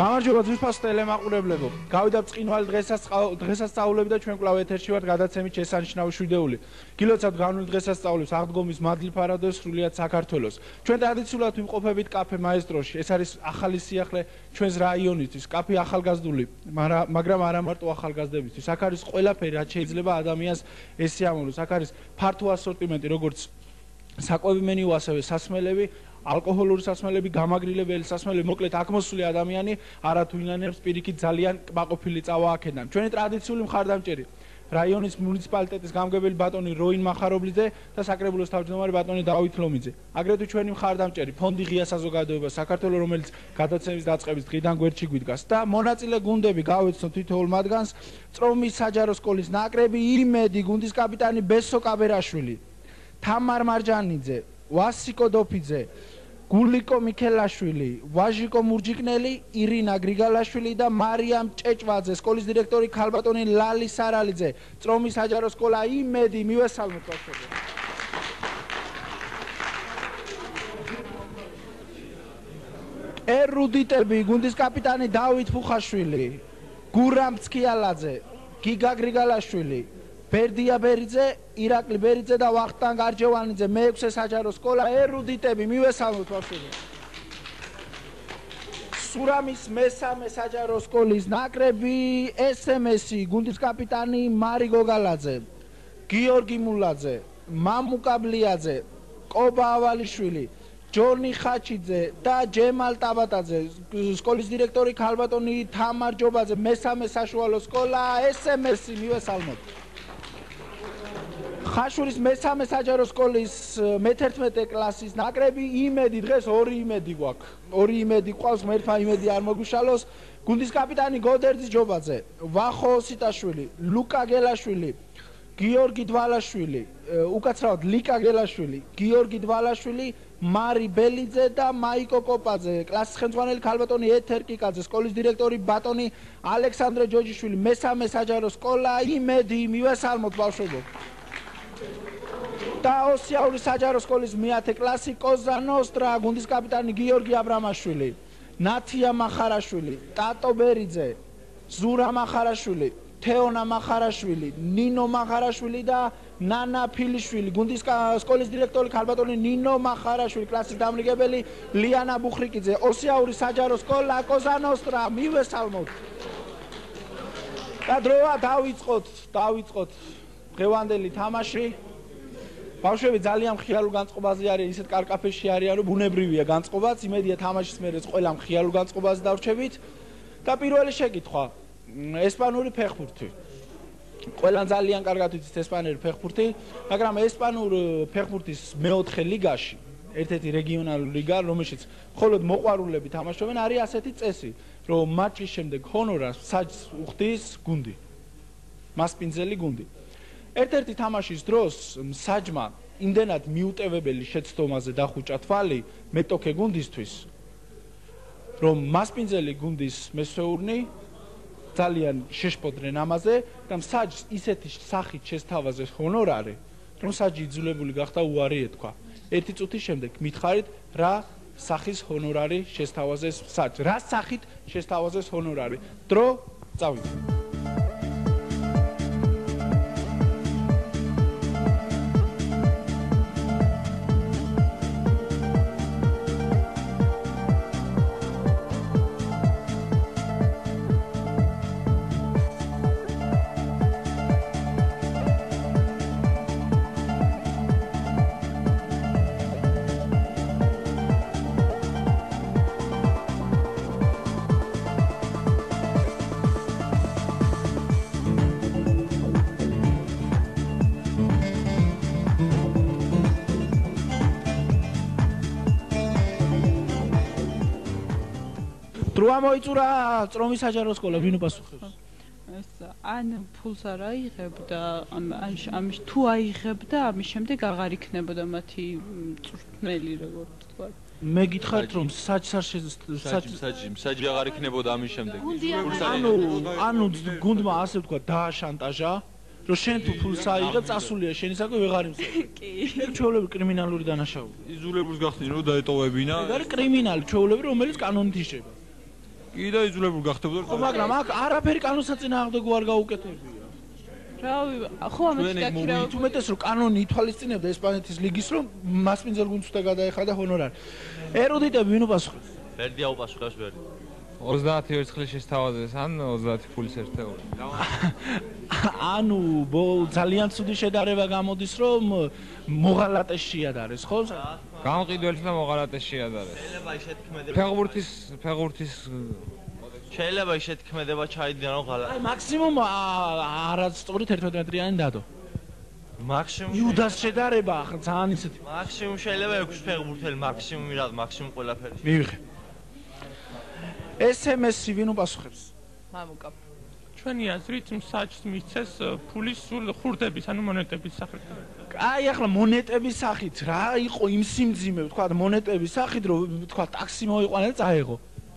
გამარჯობა ძვირფას ტელემაყურებლებო. გავიდა ბრწყინვალე დღესასწაულები და ჩვენ კვლავ ეთერში ვართ გადაცემით შესანიშნავი შვიდეული. გილოცავთ განვლილ დღესასწაულებს აღდგომის მადლი ფარადოს სრულიად საქართველოს. ჩვენ ტრადიციულად ვიმყოფებით კაფე მაესტროში. ეს არის ახალი სიახლე ჩვენს რაიონისთვის. კაფე ახალგაზრდული, მაგრამ არა მარტო ახალგაზრდებისთვის. აქ არის ყველაფერი, რაც შეიძლება ადამიანს ესიამოვნოს. აქ არის ფართო ასორტიმენტი, როგორც საკვები მენიუ, ასევე სასმელები. ალკოჰოლური სასმელები, გამაგრილებელი სასმელები, მოკლედ აქ მოსული ადამიანი არათუინანებს პირიქით ძალიან კმაყოფილი წავა აქედან. ჩვენი ტრადიციული მხარდამჭერი რაიონის მუნიციპალიტეტის გამგებელი ბატონი როინ მახარობლიძე და საკრებულოს თავმჯდომარე ბატონი დავით ლომიძე. აგრეთვე ჩვენი მხარდამჭერი ფონდი ღია საზოგადოება საქართველოს, რომელიც გადაცემის დაწყების დღიდან გვერდში გვიდგას და მონაწილე გუნდები გავეცნოთ თითოეულ მათგანს. წრომის საჯარო სკოლის ნაკრები, იმედი გუნდის კაპიტანი ბესო კაბერაშვილი, თამარ მარჯანიძე, ვასიკო დოფიძე, გულიკო მიქელაშვილი, ვაჟიკო მურჯიკნელი, ირინა გრიგალაშვილი და მარიამ ჭეჭვაძე, სკოლის დირექტორი ქალბატონი ლალი სარალიძე. წრომის საჯარო სკოლა იმედი მივესალმოთ ბავშვებო. ერუდიტები, გუნდის კაპიტანი დავით ფუხაშვილი, გურამ ცქიალაძე, გიგა გრიგალაშვილი, ბერდია ბერიძე, ირაკლი ბერიძე და ვახტანგ არჯევანიძე. მეექვსე საჯარო სკოლა ერუდიტები მივესალმოთ ბავშვებო. სურამის მესამე საჯარო სკოლის ნაკრები SMS-ი, გუნდის კაპიტანი მარი გოგალაძე, გიორგი მულაძე, მამუკა ბლიაძე, კობა ავალიშვილი, ჯორნი ხაჩიძე და ჯემალ ტაბატაძე, სკოლის დირექტორი ქალბატონი თამარ ჯობაძე. მესამე საშუალო სკოლა SMS-ი მივესალმოთ. ხაშურის მესამე საჯარო სკოლის მე-11 კლასის ნაკრები იმედი, დღეს ორი იმედი გვაქვს. ორი იმედი ყავს, მერფა იმედი არ მოგუშალოს. გუნდის კაპიტანი გოდერძი ჯობაძე, ვახო ოსიტაშვილი, ლუკა გელაშვილი, გიორგი დვალაშვილი, უკაცრავად ლიკა გელაშვილი, გიორგი დვალაშვილი, მარი ბელიძე და მაიკო კოპაძე. კლასის ხელმძღვანელი ქალბატონი ეთერ კიკაძე, სკოლის დირექტორი ბატონი ალექსანდრე ჯოჯიშვილი. მესამე საჯარო სკოლა იმედი მივესალმოთ ბავშვებო. და ოსიაური საჯარო სკოლის მე-10 კლასი კოზანოსტრა, გუნდის კაპიტანი გიორგი აბრამაშვილი, ნათია მახარაშვილი, ტატო ბერიძე, ზურა მახარაშვილი, თეონა მახარაშვილი, ნინო მახარაშვილი და ნანა ფილიშვილი. გუნდის სკოლის დირექტორი ქალბატონი ნინო მახარაშვილი, კლასის დამრიგებელი ლიანა ბუხრიკიძე. ოსიაური საჯარო სკოლა კოზანოსტრა მივესალმოთ. და დროა დავიწყოთ დღევანდელი თამაში. ბავშვები ძალიან მხიარულ განწყობაზე არიან, ისეთ კარკაფეში არიან, რომ ბუნებრივია განწყობაც. იმედია თამაშის მერეც ყველა მხიარულ განწყობაზე დავრჩებით. და პირველი შეკითხვა, ესპანური ფეხბურთი. ყველან ძალიან კარგად ვიცით ესპანური ფეხბურთი, მაგრამ ესპანურ ფეხბურთის მე-4 ლიგაში, ერთ-ერთი რეგიონალური ლიგა, რომელშიც მხოლოდ მოყვარულები თამაშობენ, არის ასეთი წესი, რომ მატჩის შემდეგ ჰონორარს საჯს უხდის გუნდი. მასპინძელი გუნდი. ერთ-ერთი თამაშის დროს საჯმა იმდენად მიუტევებელი შეცდომაზე დახუჭა თვალი მეტოქე გუნდისთვის, რომ მასპინძელი გუნდის მესვეურნი ძალიან შეშფოთდნენ ამაზე და საჯს ისეთი სახით შესთავაზეს ჰონორარი, რომ საჯი იძულებული გახდა უარი ეთქვა. ერთი წუთის შემდეგ მითხარით, რა სახის ჰონორარი შესთავაზეს საჯს, რა სახით შესთავაზეს ჰონორარი. დრო წავიდა. დროა მოიწურა წრომის საჯარო სკოლა, ვინ უპასუხებს? ან ფულს არ აიღებდა, ამის თუ აიღებდა, ამის შემდეგ აღარ იქნებოდა მათი წვრთნელი, როგორც თქვა. მე გითხარით, რომ საჯი აღარ იქნებოდა ამის შემდეგ. ანუ გუნდმა ასე ვთქვა, დააშანტაჟა, რომ შენ თუ ფულს აიღებ, წასულია შენისაკენ ვეღარ იმსახურებ. კი. ეგ ჩვეულებრივი კრიმინალური დანაშაულია. იზოლებლებს გახდნენ რომ დაეტოვებინა. ეგ არის კრიმინალი ჩვეულებრივი, რომელიც კანონით იშება. კიდე იძულებული გახდებოდა. ხო, მაგრამ აქ არაფერი კანონსაწინააღმდეგო არ გაუკეთებია. რავი, ხო ამაში დაქირავებული. თუმეტეს რომ კანონი ითვალისწინებდა ესპანეთის ლიგის რომ მასპინძელ გუნდს უნდა გადაეხადა ჰონორარი. ერუდიტები ვინ უპასუხებს? ვერდი აუპასუხებს ვერდი. 30 ვერცხლის შესთავაზეს ან 30 ფულის ერთეული. ანუ ძალიან ცუდი შედარება გამოდის რომ მოღალატეს შეადარეს, ხო? გამყიდველს და მოღალატეს შეადარეს. შეიძლება ისეთი ქმედება. ფეხბურთის შეიძლება ისეთი ქმედება ჩაიდინა რომ ღალატი. აი მაქსიმუმ არასწორი 11 მეტრიანი დადო. მაქსიმუმ იუდას შედარება ახლა ძალიან ისეთი. მაქსიმუმ შეიძლება 6 ფეხბურთელი მაქსიმუმი რა მაქსიმუმ ყველაფერი. მივიღე. SMS-ი ვინ უპასუხებს? მამუკა. ჩვენი აზრით მსაჯს მისცეს ფულის სულ ხურდების ანუ მონეტების სახით. აი ახლა მონეტების სახით რა იყო იმ სიმძიმე ვთქვა მონეტების სახით რომ ვთქვა ტაქსი მოიყვანა და წაეღო.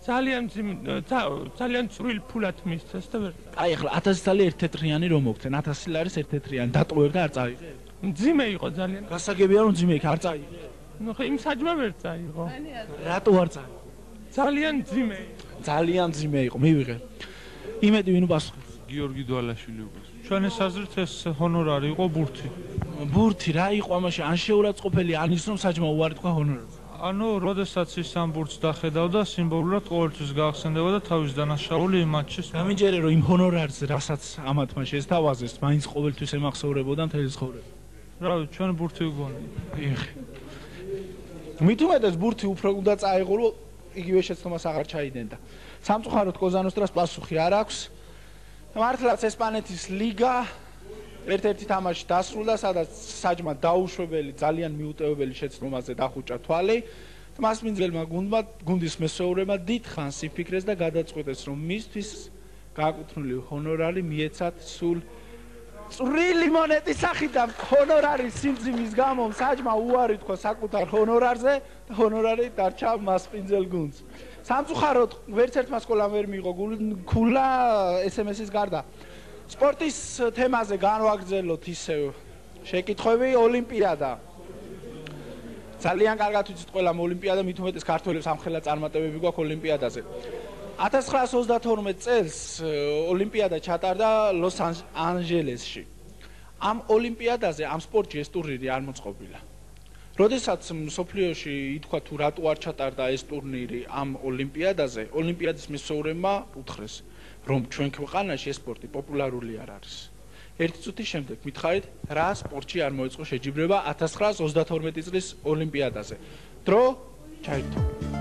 ძალიან წვრილ ფულად მისცეს და ვერ. აი ახლა 1000 წელი ერთ თეთრიანი რომ მოგცენ 1000 ლარი ერთ თეთრიანი დატოვებ და არ წაიღე. მძიმე იყო ძალიან. გასაგებია რომ მძიმე იქ არ წაიღე. ნუ ხო იმ საჯმა ვერ წაიღო. რატო არ წაიღე? ძალიან მძიმე. ძალიან მძიმე იყო, მივიღე. იმედი ვინ უპასუხებს? გიორგი დვალაშვილი უპასუხებს. ჩვენი აზრით ეს ჰონორარი იყო ბურთი. ბურთი რა იყო ამაში? ან შეურაცხყოფელი, ან ის რომ საჯმა უარი თქვა ჰონორარს. ანუ როდესაც ის ამ ბურთს დახედავდა, სიმბოლურად ყოველთვის გაახსენდება და თავის დანაშაული იმ მატჩის. გამიჯერე რომ იმ ჰონორარს, რასაც ამათმა შესთავაზეს, მაინც ყოველთვის ემახსოვრებოდა მთელი ცხოვრება. რავი, ჩვენ ბურთი ვგონი. მივიღე. მით უმეტეს ბურთი უფრო უნდა წაეღო, რომ იგივე შეცდომას აღარ ჩაიდენდა. სამწუხაროდ კოზანოსტრას პასუხი არ აქვს. მართლაც ესპანეთის ლიგა ერთ-ერთი თამაში დასრულდა, სადაც საჯმა დაუშვებელი, ძალიან მიუტევებელი შეცდომაზე დახუჭა თვალი. მასპინძელმა გუნდის მესვეურებმა დიდხანს იფიქრეს და გადაწყვეტეს, რომ მისთვის გააკუთვნილი ჰონორარი მიეცათ სულ წვრილი მონეტის სახით და ჰონორარის სიმძიმის გამო საჯმა უარი თქვა საკუთარ ჰონორარზე და ჰონორარი დარჩა მასპინძელ გუნდს. სამწუხაროდ ვერც ერთმა სკოლამ ვერ მიიღო ქულა SMS-ის გარდა. სპორტის თემაზე განვაგრძელოთ ისევ შეკითხვები ოლიმპიადა. ძალიან კარგად ვიცით ყველამ ოლიმპიადა, მით უმეტეს ქართველებს ამხელა წარმატებები გვაქვს ოლიმპიადაზე. 1932 წელს ოლიმპიადა ჩატარდა ლოს-ანჯელესში. ამ ოლიმპიადაზე ამ სპორტში ეს ტურნირი არ მოწყობილა. როდესაც მსოფლიოში ითქვა თუ რატო არ ჩატარდა ეს ტურნირი ამ ოლიმპიადაზე, ოლიმპიადის მესვეურებმა უთხრეს, რომ ჩვენ ქვეყანაში ეს სპორტი პოპულარული არ არის. ერთი წუთის შემდეგ მითხარით, რა სპორტში არ მოეწყო შეჯიბრება 1932 წლის ოლიმპიადაზე. დრო ჩაირთო.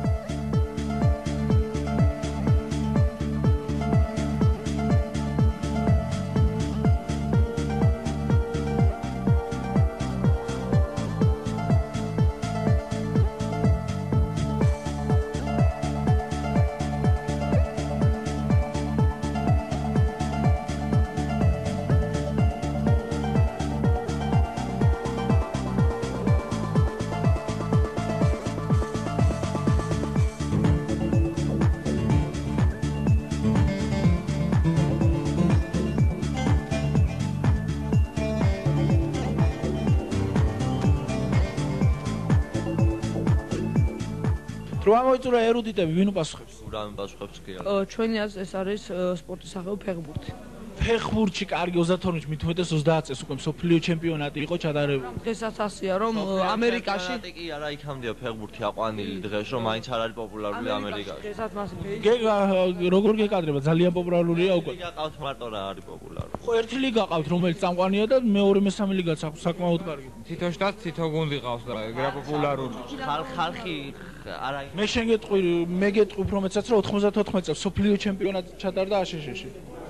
რო ამოიწურა ერუდიტები, ვინ უპასუხებს? ურამ პასუხებს კი არა. ჩვენი აზრით ეს არის სპორტის სახეობა ფეხბურთი. ფეხბურთში კარგი 32-ში მით უმეტეს 30 წელს უკვე მსოფლიო ჩემპიონატი იყო ჩატარებული. დღესაც ასია რომ ამერიკაში კი არა იქამდეა ფეხბურთი აყვანილი დღეს რომ მაინც არ არის პოპულარული ამერიკაში. დღესაც მასი როგორ გეკადრება ძალიან პოპულარულია უკვე. ლიგა ყავთ მარტო რა არის პოპულარული. ხო ერთი ლიგა ყავთ რომელიც წამყვანია და მეორე მესამე ლიგაც აქვს საკმაოდ კარგი. თითო შტატს თითო გუნდი ყავს და ეგრე პოპულარული. ხალხი არა მე გეტყვი რომელსაც რომ 94 წელს სოფლიო ჩემპიონატი ჩატარდა აშშ-ში.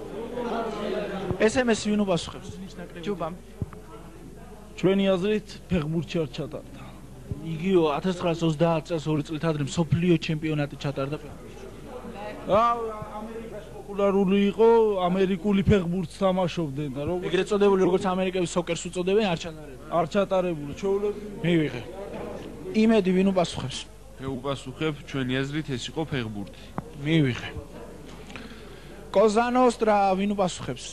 SMS-ი ვინ უპასუხებს? ჯუბამ. ჩვენი აზრით ფეხბურთში არ ჩატარდა. იგივე 1930 წელს 2 წლით ადრე სოფლიო ჩემპიონატი ჩატარდა ფეხბურთში. ამერიკაში პოპულარული იყო, ამერიკული ფეხბურთს თამაშობდნენ და როგორც ეგრეთ წოდებული როგორც ამერიკების სოკერს უწოდებენ არ ჩატარებული. არ ჩატარებული, ჩვეულებრივ მივიღე. იმედი ვინ უპასუხებს? მე უპასუხებ, ჩვენი აზრით ეს იყო ფეხბურთი. მივიღე. კოზანოსტრა ვინ უპასუხებს?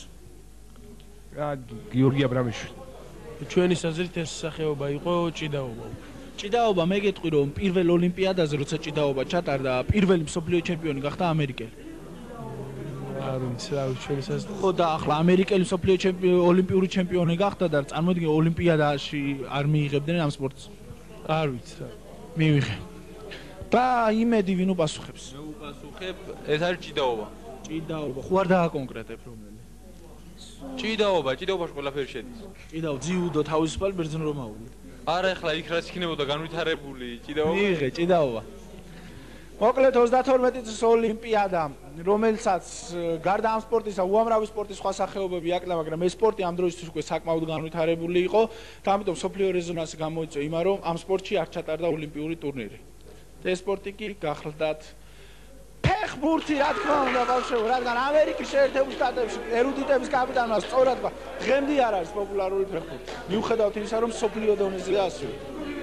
გიორგი აბრამიშვილი. ჩვენი აზრით ეს სახეობა იყო ჭიდაობა. ჭიდაობა მე გეტყვი რომ პირველ ოლიმპიადაზე როცა ჭიდაობა ჩატარდა პირველი მსოფლიო ჩემპიონი გახდა ამერიკელი. არ ვიცი რა შეიძლება ხო და ახლა ამერიკელი მსოფლიო ოლიმპიური ჩემპიონი გახდა და წარმოიდგინე ოლიმპიადაში არ მიიღებდნენ ამ სპორტს. არ ვიცი რა. მივიღე. და იმედი ვინ უპასუხებს? მე უპასუხებ, ეს არის ჭიდაობა. ჭიდაობა. ხო არ დააკონკრეტებ რომელი? ჭიდაობაში ყველაფერი შედის. ჭიდაობა, ძიუდო, თავისუფალი ბერძნულმაული. არა, ახლა იქ რაც იქნებოდა განვითარებული ჭიდაობა. მივიღე, ჭიდაობა. მოკლედ 32 წლის ოლიმპიადა, რომელსაც გარდა ამ სპორტისა უამრავი სპორტის სხვა სახეობები აკლა, მაგრამ ეს სპორტი ამ დროისთვის უკვე საკმაოდ განვითარებული იყო და ამიტომ სოფლიო რეზონანსი გამოიწვია იმან, რომ ამ სპორტში არ ჩატარდა ოლიმპიური ტურნირი. ეს სპორტი კი გახლდათ ფეხბურთი, რა თქმა უნდა, ბავშვებო, რადგან ამერიკის შეერთებულ შტატებში ერუდიტების კაპიტანმა სწორად თქვა, დღემდე არ არის პოპულარული ფეხბურთი. მიუხედავად იმისა, რომ სოფლიო დონეზე ასვლა.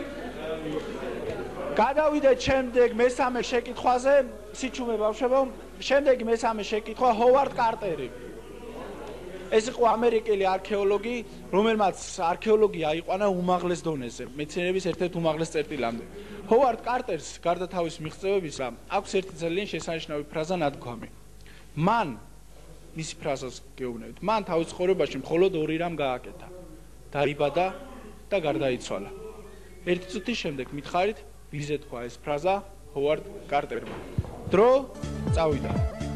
გადავიდეთ შემდეგ მესამე შეკითხვაზე, სიჩუმე ბავშვებო, შემდეგი მესამე შეკითხვა ჰოვარდ კარტერი. ეს იყო ამერიკელი არქეოლოგი, რომელმაც არქეოლოგია აიყვანა უმაღლეს დონეზე, მეცნიერების ერთ-ერთ უმაღლეს წერტილამდე. ჰოვარდ კარტერს, გარდა თავის მიღწევებისა, აქვს ერთი ძალიან შესანიშნავი ფრაზა ნათქვამი. მან მისი ფრაზას გეუბნებით. მან თავის ცხოვრებაში მხოლოდ ორი რამ გააკეთა. დაიბადა და გარდაიცვალა. ერთი წუთის შემდეგ მითხარით, ვიზე თქვა ეს ფრაზა ჰოვარდ კარტერმა. დრო წავიდა.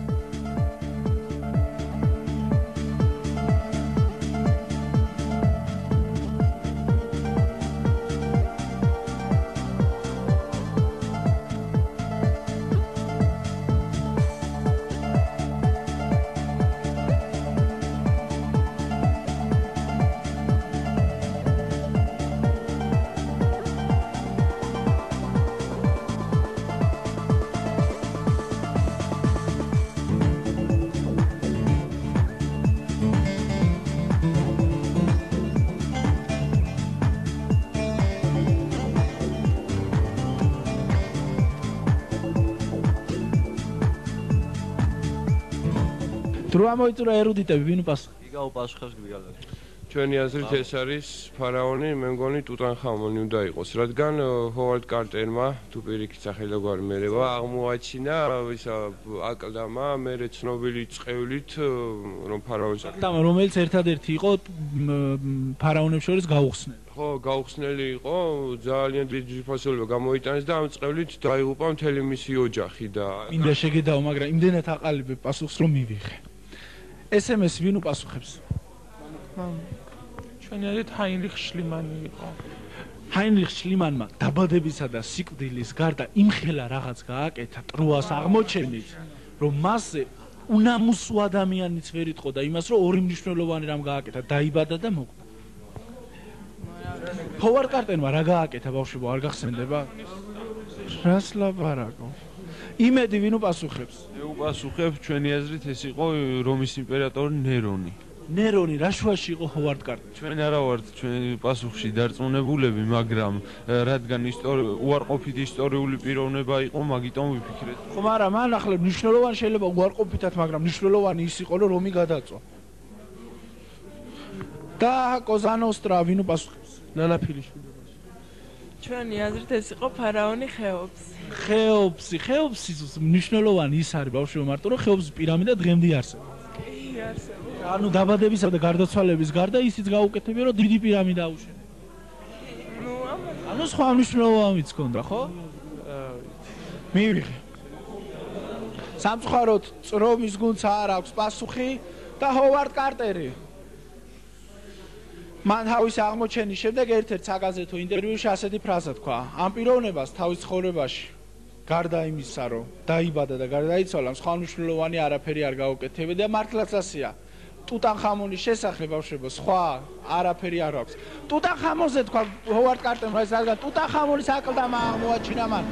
დრო ამოიწურა ერუდიტები, ვინ უპასუხებს? იგავ პასუხებს გვიგალებს. ჩვენი აზრით ეს არის ფარაონი, მე მგონი ტუტანხამონი უნდა იყოს, რადგან ჰოვარდ კარტერმა თუ პირიქით სახელგვარი მერევა აღმოაჩინა ისა აკლდამა, მერე ცნობილი წყევლით რომ ფარაონს აკლდამა, რომელიც ერთადერთი იყო ფარაონებს შორის გაუხსნელი. ხო, გაუხსნელი იყო, ძალიან დიდი ფასოლება გამოიტანეს და ამ წყევლით დაიღუპა მთელი მისი ოჯახი და მინდა შეგედაო, მაგრამ იმდენად აყალიბებ პასუხს რომ მივიღე. SMS ვინ უპასუხებს? ჩვენი აზრით ჰაინრიხ შლიმანი იყო. ჰაინრიხ შლიმანმა დაბადებისა და სიკვდილის გარდა იმხელა რაღაც გააკეთა ტროას აღმოჩენით, რომ მასზე უნამუსო ადამიანიც ვერ იტყო და იმას რომ ორი მნიშვნელოვანი რამ გააკეთა, დაიბადა და მოკვდა. ჰოვარდ კარტერმა რა გააკეთა ბავშვებო, არ გახსენდება? რას ლაპარაკო? იმედი ვინ უპასუხებს? მე უპასუხებ, ჩვენი აზრით ეს იყო რომის იმპერატორი ნერონი. ნერონი რა შუაში იყო ჰოვარდ კარტერი? ჩვენ არა ვართ ჩვენი პასუხში დარწმუნებულები, მაგრამ რადგან უარყოფით ისტორიული პიროვნება იყო, მაგიტომ ვიფიქრეთ. ხო, მაგრამ მან ახლა მნიშვნელოვანი შეიძლება უარყოფითად, მაგრამ მნიშვნელოვანი ის იყო, რომ რომი გადაწვა. და კოზანოსტრა ვინ უპასუხებს? ნანაფილიშვილი. ჩვენი აზრით ეს იყო ფარაონი ხეოპსი. ხეოპსის მნიშვნელოვანი ის არის ბავშვებო, მარტო რომ ხეოპსის პირამიდა დღემდე არსებობს. კი, არსებობს. ანუ დაბადებისა და გარდაცვალების გარდა ისიც გაუკეთებია, რომ დიდი პირამიდა აუშენებია. ანუ სხვა მნიშვნელოვანიც ჰქონდა, ხო? მივიღე. სამწუხაროდ წრომის გუნდს არ აქვს პასუხი და ჰოვარდ კარტერი. მან თავის აღმოჩენის შემდეგ ერთ-ერთ საგაზეთო ინტერვიუში ასეთი ფრაზა თქვა: ამ პიროვნებას თავის ცხოვრებაში გარდა იმისა, რომ დაიბადა და გარდაიცვალა, სხვა მნიშვნელოვანი არაფერი არ გაუკეთებია და მართლაც ასეა. ტუტანხამონის შესახებ ბავშვებო, სხვა არაფერი არ აქვს. ტუტანხამონზე თქვა ჰოვარდ კარტერმა, ეს რადგან ტუტანხამონის აკლდამა აღმოაჩინა მან.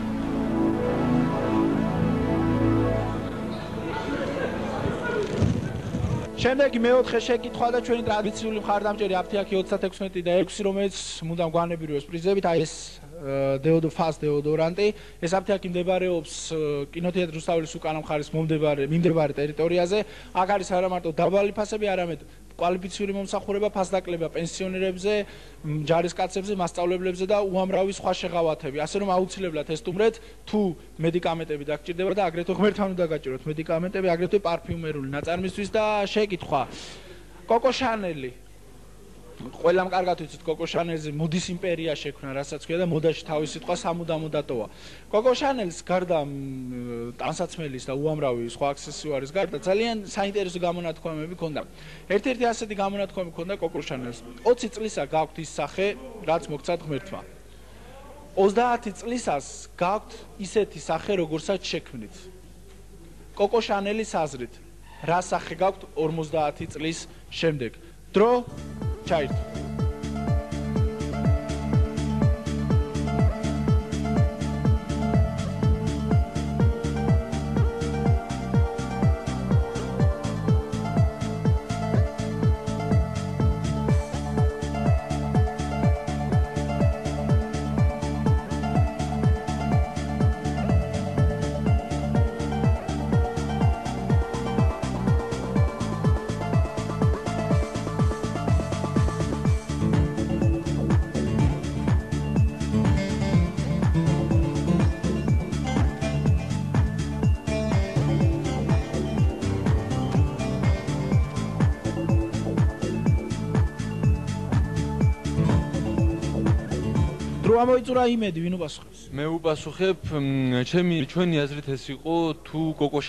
შემდეგი მეოთხე შეკითხვა და ჩვენი ტრადიციული მხარდამჭერი აფთიაქი 36 და 6, რომელიც მუდამ გვანებიროს პრიზებით, აი ეს დეოდორანტი. ეს აფთიაქი მდებარეობს კინოთეატრის რუსთაველის უკანა მხარის მიმდებარე ტერიტორიაზე. აქ არის არა მარტო დაბალი ფასები, არამედ კვალიფიციური მომსახურება ფასდაკლება პენსიონერებზე, ჯარისკაცებზე, მასწავლებლებზე და უამრავი სხვა შეღავათები. ასე რომ აუცილებლად ეს სტუმრეთ თუ მედიკამენტები დაგჭირდება და აგრეთვე ღმერთთან უნდა გაჭიროთ მედიკამენტები, აგრეთვე პარფიუმერული ნაწარმისთვის და შეკითხვა. კოკო შანელი ყველამ კარგად ვიცით კოკო შანელზე მოდის იმპერია შექმნა, რასაც ქვია და მოდაში თავის სიტყვა სამუდამო დატოვა. კოკო შანელს გარდა ტანსაცმელის და უამრავი სხვა აქსესუარის გარდა ძალიან საინტერესო გამონათქვამები ჰქონდა. ერთ-ერთი ასეთი გამონათქვამი ჰქონდა კოკო შანელს. 20 წლისა გაქვთ ის სახე, რაც მოგცათ ღმერთმა. 30 წლისას გაქვთ ისეთი სახე, როგორცაც შექმნით. კოკო შანელის აზრით, რა სახე გაქვთ 50 წლის შემდეგ? დრო ჩაირთ. ამოიწურა იმედი, ვინ უპასუხებს? მე უპასუხებ, ჩვენი აზრით ეს იყო თუ კოკო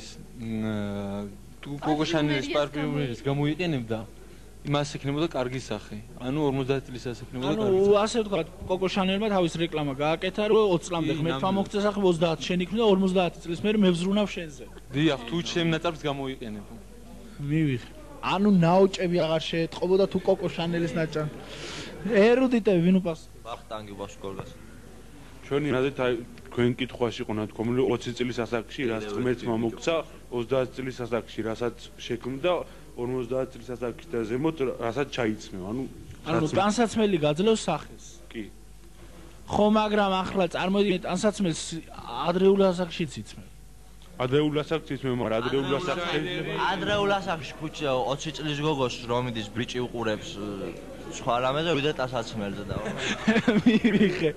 შანელის პარფიუმერის გამოიყენებდა, იმას ექნებოდა კარგი სახე. ანუ 50 წლისას ექნებოდა კარგი სახე. ანუ ასე ვთქვათ, კოკო შანელმა თავის რეკლამა გააკეთა, რომ 20 წლამდე ღმერთმა მოგწე სახე 30 შენ იქნება 50 წლის მერე მე ვზრუნავ შენზე. დიახ, თუ ჩემ ნაწარმს გამოიყენებო. მივიღე. ანუ ნაოჭები აღარ შეეტყობოდა თუ კოკო შანელის ნაწარმს. ერუდიტები ვინ უპასუხებს? ვახტანგი ბაშკოლგას. ჩვენი აზრით აი თქვენ კითხვაში ყო ნათქვამული 20 წლის ასაკში რაც ღმერთმა მოგცა, 30 წლის ასაკში რასაც შექმნდა, 50 წლის ასაკში და ზემოთ რასაც ჩაიცმევ. ანუ ტანსაცმელი გაძლევს სახეს. კი. ხო, მაგრამ ახლა წარმოვიდგინეთ ტანსაცმელს ადრეულ ასაკში იცმევ. ადრეულ ასაკში იცმევ, მაგრამ ადრეულ ასაკში ადრეულ ასაკში ქუჩა 20 წლის გოგოს რომიდის ბრიჭი უყურებს სხვა რამეზე ვიდრე ტანსაცმელზე და მივიღე.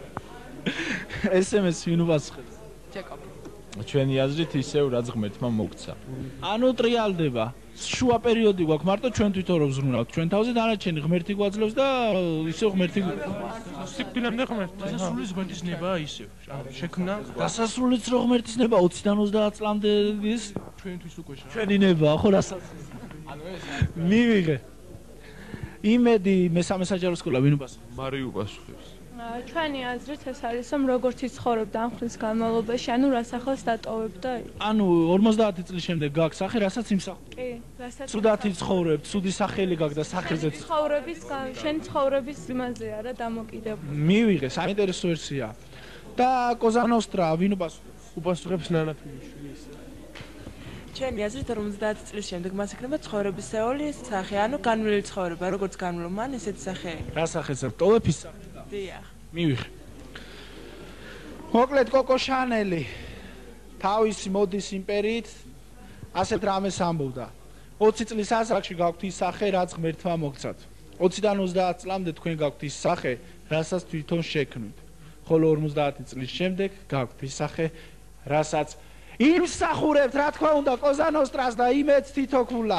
SMS ვინ უპასუხებს? ჯეკობი. ჩვენი აზრით ისევ რაც ღმერთმა მოგცა. ანუ ტრიალდება. შუა პერიოდი გვაქვს, მარტო ჩვენ თვითონ რო ვზრუნავთ. ჩვენ თავზე დანარჩენი ღმერთი გვაძლევს და ისევ ღმერთი სიკვდილამდე ღმერთი. დასასრულის ღმერთის ნება ისევ. შექმნა დასასრულიც რო ღმერთის ნება 20-დან 30 წლამდე ის ჩვენთვის უკვე ჩვენი ნება, ხო რასაც. ანუ ეს მივიღე. იმედი მესამე საჯარო სკოლა ვინ უპასუხებს? მარი უპასუხებს. ჩვენი აზრით ეს არის რომ როგორც იცხოვრებდა ამ ხნის განმავლობაში, ანუ რა სახელს დატოვებდა? ანუ 50 წლის შემდეგ გაქვს სახე, რასაც იმსახურებ. კი, რასაც ცუდად იცხოვრებ, ცუდი სახელი გაქვს და სახელზეც შენი ცხოვრების იმაზე არა დამოკიდებული. მივიღე, საინტერესო ვერსია. და კოზანოსტრა ვინ უპასუხებს? უპასუხებს ნანაფინიშვილი. ჩვენი აზრით 50 წლის შემდეგ მას ექნება ცხოვრებისეული სახე, ანუ განვლილი ცხოვრება, როგორც განვლო მან ესეთი სახე. რა სახეც ტოვებ ის სახე? დიახ. მივიღე. მოკლედ კოკო შანელი თავისი მოდის იმპერიით ასეთ რამეს ამბობდა. 20 წლის ასაკში გაქვთ ის სახე, რაც ღმერთმა მოგცათ. 20-დან 30 წლამდე თქვენ გაქვთ ის სახე, რასაც თვითონ შექმნით. ხოლო 50 წლის შემდეგ გაქვთ ის სახე, რასაც იმსახურებთ, რა თქმა უნდა, კოზანოსტრას და იმედს თითოქულა.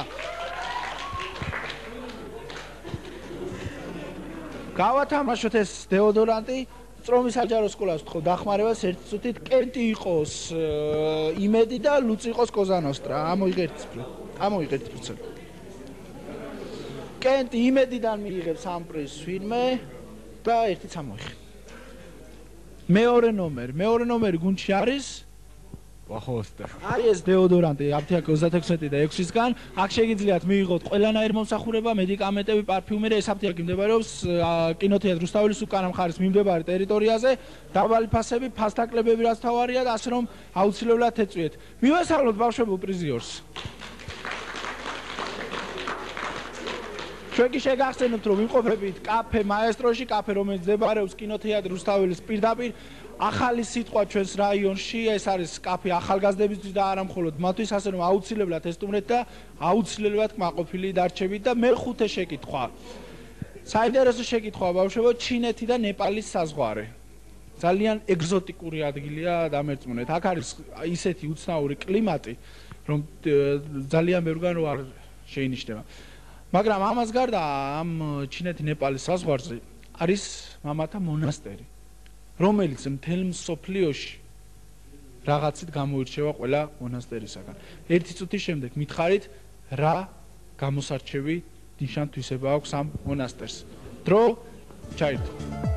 გავათამაშოთ ეს დეოდორანტი, წრომის საჯარო სკოლას ვთხოვ დახმარებას ერთი წუთით, კენტი იყოს იმედი და ლუცი იყოს კოზანოსტრა. ამოიღეთ პროცენტ. კენტი იმედიდან მიიღებს ამ პრიზს ვინმე და ერთიც ამოიღე. მეორე ნომერი გუნდში არის ვახოსტა. არის ეს დეოდორანტი აფთიაქ 36 და 6-ისგან. აქ შეგიძლიათ მიიღოთ ყველანაირ მომსახურება, მედიკამენტები, პარფიუმერია. ეს აფთიაქი მდებარეობს კინოთეატრ რუსთაველის უკანა მხარის მიმდებარე ტერიტორიაზე. დაბალი ფასები, ფასდაკლებები რაც თავარია და ასე რომ აუცილებლად ეწვიეთ. მივესალმოთ ბავშვებო პრიზიორს. ჩვენ კი შეგახსენებთ რომ ვიმყოფებით კაფე მაესტროში, კაფე რომელიც მდებარეობს კინოთეატრი რუსთაველის პირდაპირ. ახალი სიტყვა ჩვენს რაიონში, ეს არის კაფე ახალგაზრდებისთვის და არა მხოლოდ მათთვის, ასე რომ აუცილებლად ესტუმრეთ და აუცილებლად კმაყოფილი დარჩებით და მეხუთე შეკითხვა. საინტერესო შეკითხვა ბავშვებო, ჩინეთი და ნეპალის საზღვარი. ძალიან ეგზოტიკური ადგილია დამერწმუნეთ. აქ არის ისეთი უცნაური კლიმატი, რომ ძალიან ბევრგან არ შეინიშნება. მაგრამ ამას გარდა ამ ჩინეთი-ნეპალის საზღვარზე არის მამათა მონასტერი, რომელიც მთელ მსოფლიოში რაღაცით გამოირჩევა ყველა მონასტერისაგან. ერთი წუთის შემდეგ მითხარით რა გამოსარჩევი ნიშან-თვისება აქვს ამ მონასტერს. დრო ჩაირთო.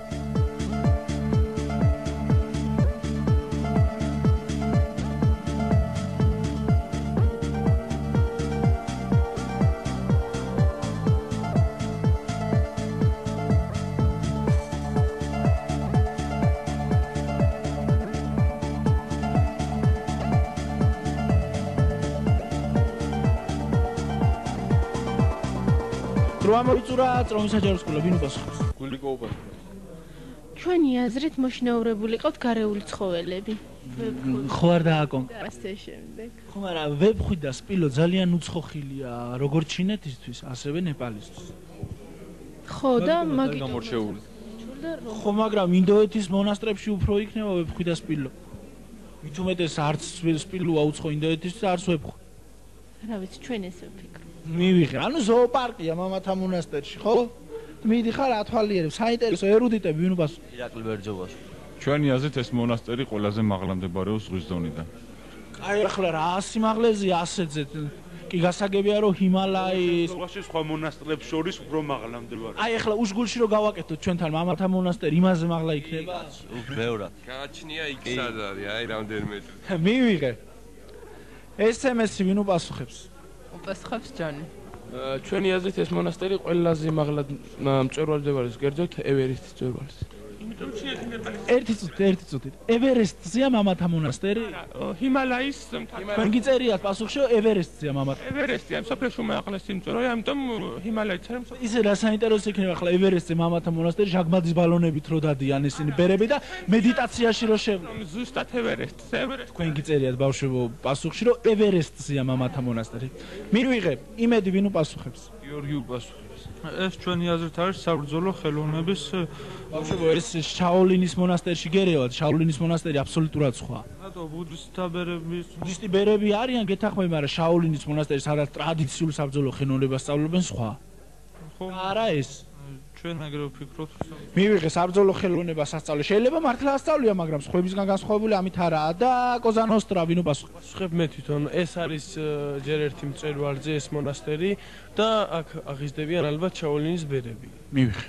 როამოიწურა წრომის საჯარო სკოლა ვინ უპასუხებს? გულიკო უპასუხებს. ჩვენი აზრით მოშინაურებული ყავთ გარეული ცხოველები. ხო არ დააკონკრა. ასე შემდეგ. ხო, მაგრამ ვებხვი და სპილო ძალიან უცხოხილია, როგორც ჩინეთისთვის, ასევე ნეპალისთვის. ხო და მაგით გამორჩეული. ხო, მაგრამ ინდოეთის მონასტრებში უფრო იქნება ვებხვი და სპილო. მით უმეტეს არც სპილოა უცხო ინდოეთისთვის, არც ვებხვი. რა ვიცი, ჩვენ ესე ვფიქრობ. მივიღე. ანუ ზოოპარკია მამათა მონასტერში, ხო? მიდიხარ ათვალიერებს, საინტერესო ერუდიტები ვინ უპასუხებს? ირაკლი ბერძოვას. ჩვენი აზრით ეს მონასტერი ყველაზე მაღლა მდებარეობს ზღვის დონიდან. აი ახლა რა სიმაღლეზე ასეთზე კი გასაგებია რომ ჰიმალაის ზღვაში სხვა მონასტრებს შორის უფრო მაღლა მდებარეობს. აი ახლა უშგულში რომ გავაკეთოთ ჩვენთან მამათა მონასტერი იმაზე მაღლა იქნება? ბევრად. გააჩნია იქ სად არის, აი რამდენიმე მეტრი. მივიღე. SMS-ი ვინ უპასუხებს? უპასუხებს ჯონი. ჩვენი აზრით ეს მონასტერი ყველაზე მაღლა მწვერვალდებას გერძოთ ევერესტის მწვერვალზე. ერთი წუთი. ევერესტზეა მამათა მონასტერი? ჰიმალაის თქვენ გიწერიათ პასუხში ევერესტზეა მამათა. ევერესტია მსოფლიოში უმაღლესი მწვერვალი, ამიტომ ჰიმალაიც არის. ისე რა საინტერესო იქნება ახლა ევერესტზე მამათა მონასტერი ჟანგბადის ბალონებით რო დადიან ისინი ბერები და მედიტაციაში რო შევლენ. ზუსტად ევერესტზე. თქვენ გიწერიათ ბავშვებო პასუხში რომ ევერესტზეა მამათა მონასტერი. მივიღე, იმედი ვინ უპასუხებს? გიორგი უპასუხებს. ეს ჩვენი აზრით არის საბრძოლო ხელოვნების ბავშვებო, ეს შაოლინის მონასტერში გერევათ, შაოლინის მონასტერი აბსოლუტურად სხვა. რატო ბუდისტთა ბერების ბუდისტი ბერები არიან, გეთახმები, მაგრამ შაოლინის მონასტერი სადაც ტრადიციულ საბრძოლო ხელოვნებას სწავლობენ სხვა. ხო, არა ეს. ჩვენ ეგრევე ვფიქრობთ. მივიღე საბრძოლო ხელოვნებას ასწავლე. შეიძლება მართლა ასწავლია, მაგრამ სხვებისგან განსხვავებული ამით არაა და კოზანოსტრა ვინ უპასუხებს? ხებ მე თვითონ ეს არის ჯერ ერთი მწვერვალზე ეს მონასტერი და აქ აღიზრდებიან ალბათ შაოლინის ბერები. მივიღე.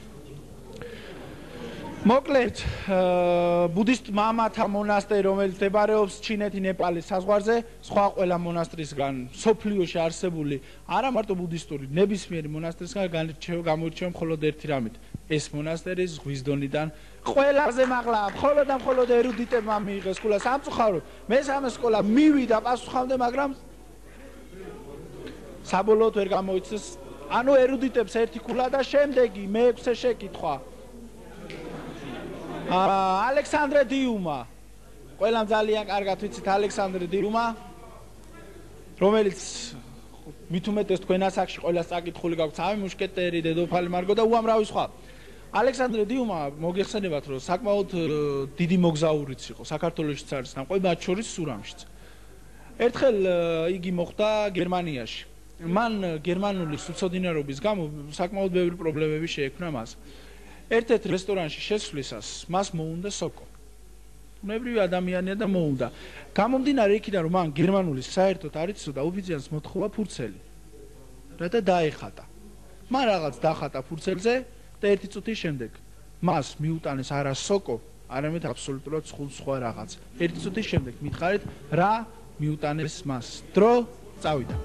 მოკლედ, ბუდისტ მამათა მონასტერი, რომელიც მდებარეობს ჩინეთი-ნეპალის საზღვარზე, სხვა ყველა მონასტრისგან სოფლიოში არსებული, არა მარტო ბუდისტური, ნებისმიერი მონასტრისგან გამოირჩევა მხოლოდ ერთი რამით. ეს მონასტერი ზღვის დონიდან ყველაზე მაღლაა, მხოლოდ და მხოლოდ ერუდიტებმა მიიღეს სკოლა სამწუხაროდ. მესამე სკოლა მივიდა პასუხამდე, მაგრამ საბოლოოდ ვერ გამოიცეს. ანუ ერუდიტებს ერთი ქულა და შემდეგი მეექვსე შეკითხვა. ალექსანდრე დიუმა. ყველამ ძალიან კარგად ვიცით ალექსანდრე დიუმა, რომელიც მით უმეტეს თქვენ ასაკში ყველას წაკითხული გაქვთ სამი მუშკეტერი, დედოფალი მარგო და უამრავი სხვა. ალექსანდრე დიუმა მოგეხსენებათ რომ საკმაოდ დიდი მოგზაურიც იყო, საქართველოშიც არის ნამყოფი, მათ შორის სურამშიც. ერთხელ იგი მოხვდა გერმანიაში. მან გერმანული უცოდინარობის გამო საკმაოდ ბევრი პრობლემები შეექმნა მას. ერთ-ერთ რესტორანში შესვლისას მას მოუნდა სოკო. უნებრივი ადამიანია და მოუნდა. გამომდინარე იქიდან რომ მან გერმანული საერთოდ არ იცოდა, ოფიციალს მოთხოვა ფურცელი. რათა დაეხატა. მან რაღაც დახატა ფურცელზე და ერთი წუთის შემდეგ მას მიუტანეს არა სოკო, არამედ აბსოლუტურად სხვა რაღაც. ერთი წუთის შემდეგ მითხარით რა მიუტანეს მას. დრო წავიდა.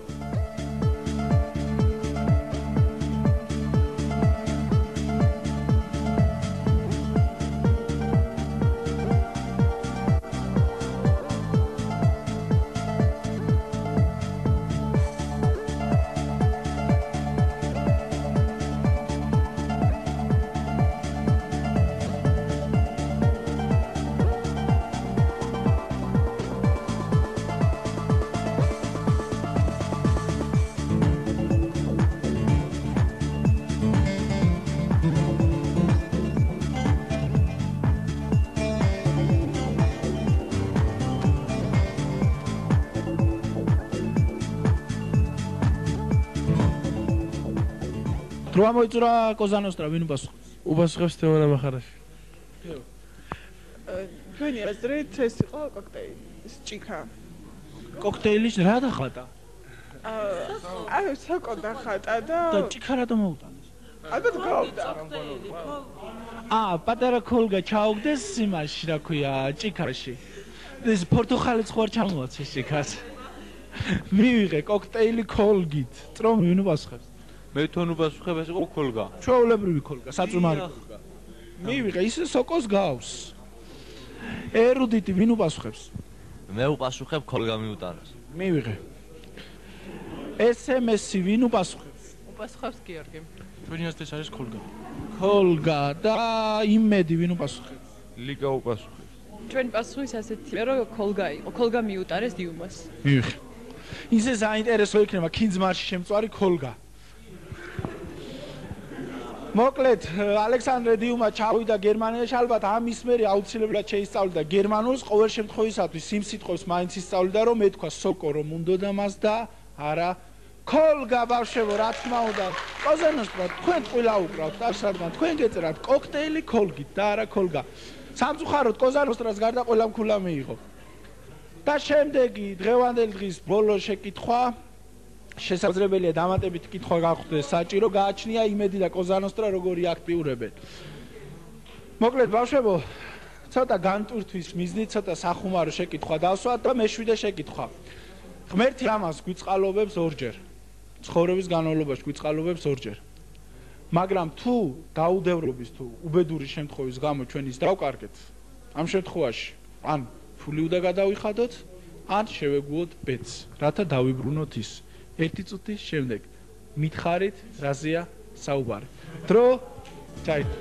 დრო მოიწურა კოზანოსტრა ვინ უპასუხებს? უპასუხებს თემანა მახარაშვილი. ჩვენი აზრით ეს იყო კოქტეილის ჭიქა. კოქტეილის რა დახატა? აი სოკო დახატა და ჭიქა რატომ მოუტანეს? ალბათ გავდა. პატარა ქოლგა ჩაუგდეს იმაში, რა ქვია, ჭიქაში. ეს პორტუგალის ხوار ჩამოაცეს ჭიქას. მივიღე კოქტეილი ქოლგით. წრომ ვინ უპასუხებს? მე თვითონ უპასუხებ, ეს იყო ქოლგა. ჩვეულებრივი ქოლგა, საწუნარი ქოლგა. მივიღე, ისე სოკოს გავს. ერუდიტი ვინ უპასუხებს? მე უპასუხებ ქოლგა მიუტანეს. მივიღე. SMS-ი ვინ უპასუხებს? უპასუხებს გიორგი. ჩვენი აზრით ეს არის ქოლგა. ქოლგა და იმედი ვინ უპასუხებს? ლიგა უპასუხებს. ჩვენი პასუხი ასეთია, რომ ქოლგა იყო. ქოლგა მიუტარეს დიუმას. მივიღე. ისე საინტერესო იქნება ქინძმარში შემწვარი ქოლგა. მოკლედ ალექსანდრე დიუმა ჩავიდა გერმანიაში, ალბათ ამის მერე აუცილებლად შეისწავლიდა გერმანულს, ყოველ შემთხვევისათვის იმ სიტყვებს მაინც ისწავლიდა, რომ ეთქვა სოკო რომ უნდოდა მას და არა ქოლგა ბავშვებო, რა თქმა უნდა. კოზანოსტრა, თქვენ ყველა უკრავთ, რადგან თქვენ გეწერათ კოქტეილი ქოლგით და არა ქოლგა. სამწუხაროდ კოზანოსტრას გარდა ყველა მქულა მიიღო. და შემდეგი დღევანდელი დღის ბოლო შეკითხვა შესაძლებელია დამატებით კითხვა გახვდეს საჭირო, გააჩნია იმედი და კოზანოსტრა როგორი აქტიურებენ. მოკლედ ბავშვებო, ცოტა განტვირთვის მიზნით ცოტა სახუმარო შეკითხვა დავსვათ და მეშვიდე შეკითხვა. ღმერთი ამას გვიწყალობებს ორჯერ. ცხოვრების განმავლობაში გვიწყალობებს ორჯერ. მაგრამ თუ დაუდევრობის თუ უბედური შემთხვევის გამო ჩვენ ის დავკარგეთ, ამ შემთხვევაში ან ფული უნდა გადავიხადოთ, ან შევეგუოთ ბედს, რათა დავიბრუნოთ ის. ერთი წუთის შემდეგ მითხარით, რაზეა საუბარი. დრო ჩაით.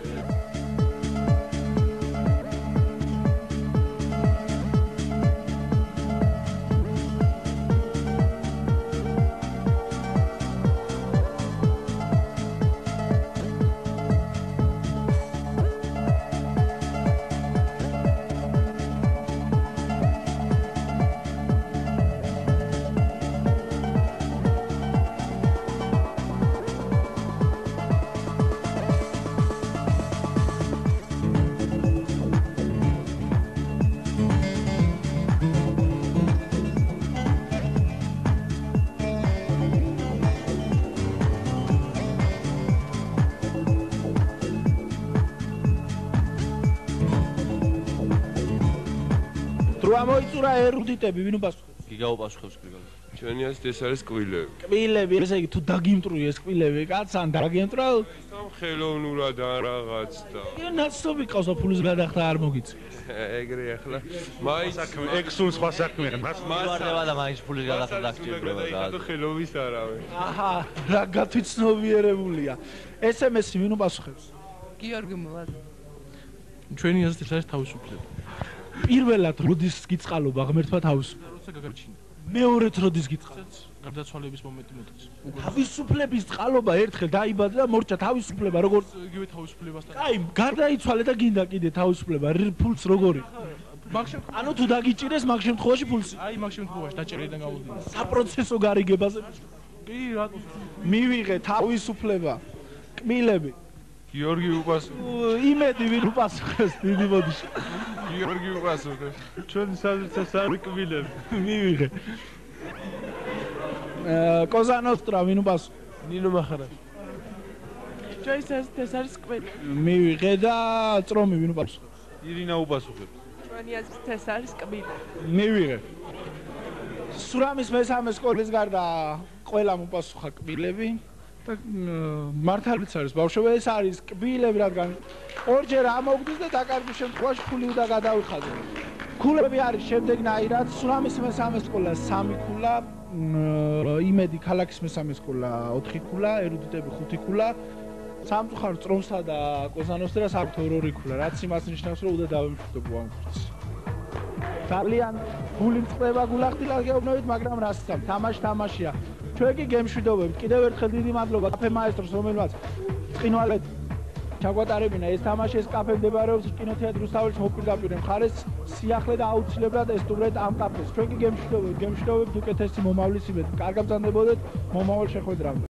მოიწურა ერუდიტები ვინ უპასუხებს? გიგა უპასუხებს გიგა. ჩვენი აზრით ეს არის კბილები. კბილები, ესე იგი თუ დაგიმტვრიე ეს კბილები, კაც ან დაგიმტრა? ხელოვნურად ან რაღაც და. ნაცნობი ყავს ფულის გადახდა არ მოგიწევს. ეგრე ახლა. მაინც ექსულ სხვა საქმეა. მივარდება და მაინც ფულის გადახდა დაგჭირდება და. ხელობის არავე. აჰა, რა გათვითცნობიერებულია. SMS-ი ვინ უპასუხებს? გიორგი მოლად. ჩვენი აზრით ეს არის თავისუფლება. პირველად როდის გიწყალობა ღმერთმა თავისუფლება? როცა გაგარჩინა. მეორედ როდის გიწყალს? გარდაცვალების მომენტი მოდის. თავისუფლების წყალობა ერთხელ დაიბადა და მორჩა თავისუფლება როგორც იგივე თავისუფლებასთან. აი, გარდაიცვალე და გინდა კიდე თავისუფლება, ფულს როგორი? ანუ თუ დაგიჭირეს მაგ შემთხვევაში ფულს? აი, მაგ შემთხვევაში დაჭერიდან გამოდიოდა. საპროცესო გარიგებაზე. კი, რატო? მივიღე თავისუფლება. კბილები. გიორგი უპასუხებს. იმედი ვინ უპასუხებს დიდი ბოდიში. გიორგი უპასუხებს. ჩვენი საზრით ეს არის კბილები. მივიღე. კოზანოსტრა ვინ უპასუხებს? ნინო მახარაშვილი. ჩვენი საზრით ეს არის კბილი. მივიღე და წრომი ვინ უპასუხებს? ირინა უპასუხებს. ჩვენი აზრით ეს არის კბილი. მივიღე. სურამის მესამე სკოლის გარდა ყველამ უპასუხა კბილები. და მართალიც არის ბავშვებო, ეს არის კბილები, რადგან ორჯერ ამოგდის და დაკარგვის შემთხვევაში ფული უნდა გადავიხადო. ქულები არის შემდეგნაირად, სურამის მესამე სკოლა 3 ქულა, იმედი ქალაქის მესამე სკოლა 4 ქულა, ერუდიტები 5 ქულა, სამწუხაროდ წრომსა და კოზანოსტრას აქვთ 2 ქულა, რაც იმას ნიშნავს, რომ უნდა დავემშვიდობ ამ ქულს. ძალიან გული მწყდება გულახდილად გეუბნებით, მაგრამ რასთან თამაშია. ჩვენ კი გემშვიდობებით. კიდევ ერთხელ დიდი მადლობა კაფე მაესტროს, რომელმაც წინვალეთ ჩაგვატარებინა ეს თამაში. ეს კაფე მდებარეობს კინოთეატრის რუსთაველის მოპირდაპირე მხარეს, სიახლე და აუცილებლად ესტუმრეთ ამ კაფეს. ჩვენ კი გემშვიდობებით, უკეთესი მომავლის იმედი. კარგად ბრძანდებოდეთ მომავალ შეხვედრამდე.